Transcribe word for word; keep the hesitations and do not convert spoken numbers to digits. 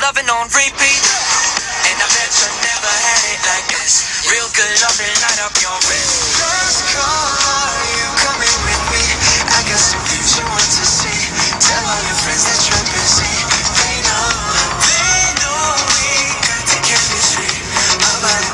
loving on repeat. And I bet you never had it like this. Real good loving, light up your wrist. Just call, are you coming with me? I got some things you want to see. Tell all your friends that you're busy. They know, they know we got the chemistry. How about it?